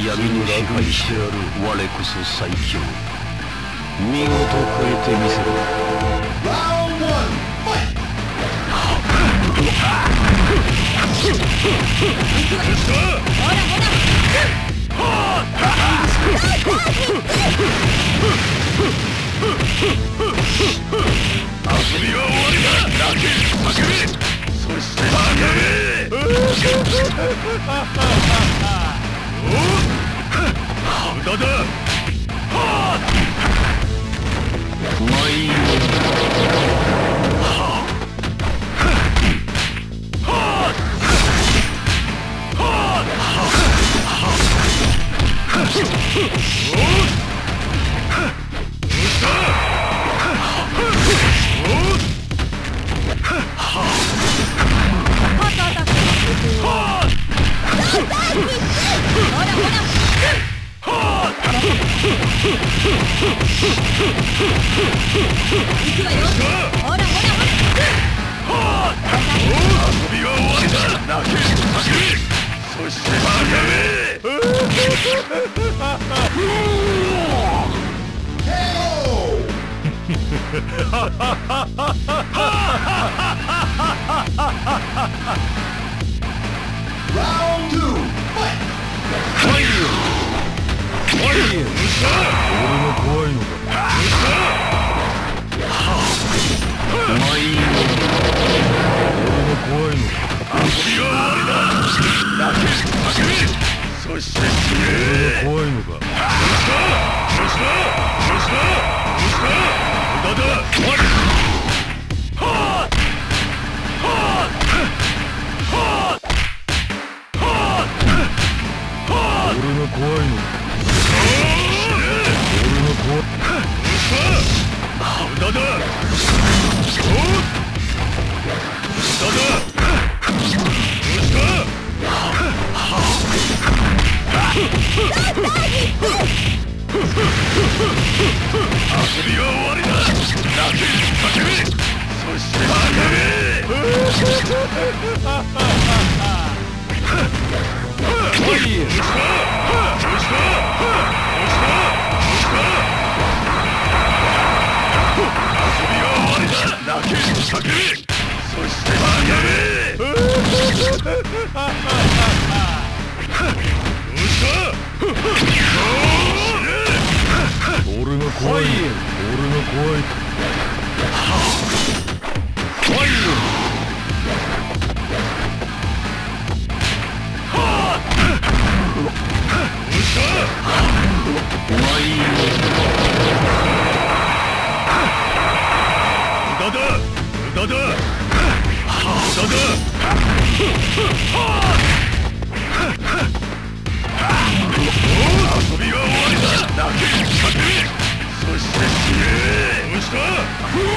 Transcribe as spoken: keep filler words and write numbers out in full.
闇に支配してやる我こそ最強。見事超えてみせろ。遊びは終わりだ。だけ叫べ。そして叫べ。無駄だ。まあいいよ。 Round two, fight! 俺が怖いのか。お前いいの。俺が怖いのか。遊びは終わりだ。だけ叫べ。そして死ね。俺が怖いのか。どうしたどうしたどうしたどうした無駄だ。終わり。はあはあはあはあ。俺が怖いのか。無駄だ。無駄だ。遊びは終わりだ。だけ叫べ。そして叫べ。おい。どうしたどうしたどうしただけ叫べ。そして叫べ。どうした俺が怖い。俺が怖い。怖いよ。どうした怖いよ。無駄だ。無駄だ。遊びは終わりだ。だけ叫べ。そして死ね。どうした